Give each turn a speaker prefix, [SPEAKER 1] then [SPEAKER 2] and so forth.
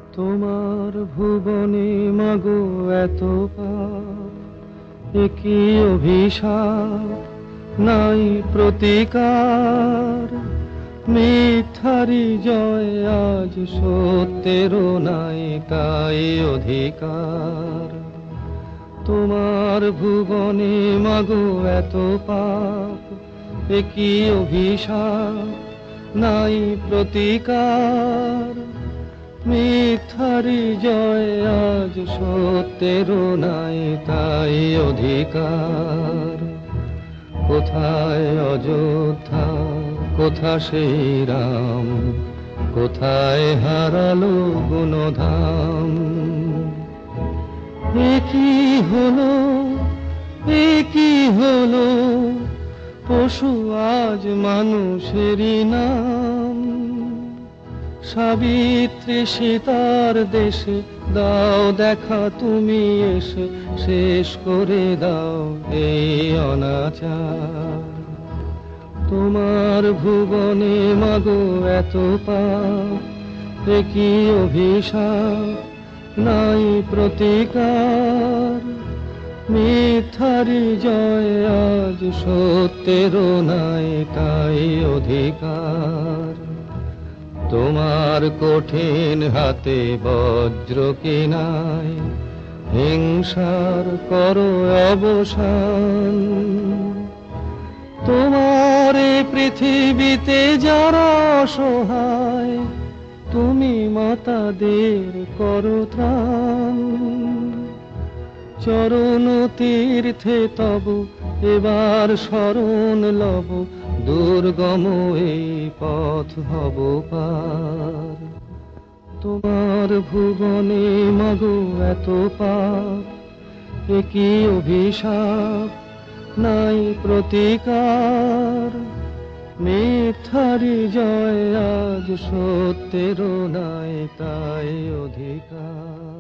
[SPEAKER 1] তোমার ভুবনে মাগো এত পাপ, একই অভিশাপ, নাই প্রতিকার। মিথ্যারি জয় আজ, সত্যেরও নাই তাই অধিকার। তোমার ভুবনে মাগো এত পাপ, একই অভিশাপ, নাই প্রতিকার। মিথ্যারি জয় আজ, সত্যেরও নাই তাই অধিকার। কোথায় অযোধ্যা, কোথা সেই রাম, কোথায় হারালো গুণধাম। একই হলো, একই হলো, পশু আজ মানুষেরই নাম। সাবিত্রী সীতার দেশে দাও দেখা তুমি এসে, শেষ করে দাও এই অনাচার। তোমার ভুবনে মাগো এত পাপ, একই অভিশাপ, নাই প্রতিকার। মিথ্যারি জয় আজ, সত্যেরও নাই তাই অধিকার। তোমার কঠিন হাতে বজ্র কিনায়, হিংসার করো অবসান। তোমার এই পৃথিবীতে যারা অসহায়, তুমি মাতাদের করো ত্রাণ। চরণ তীর্থে তব এবার শরণ লব, দুর্গম এই পথ হব পার। তোমার ভুবনে মাগো এত পাপ, একই অভিশাপ, নাই প্রতিকার। মিথ্যারি জয় আজ, সত্যেরও নাই তাই অধিকার।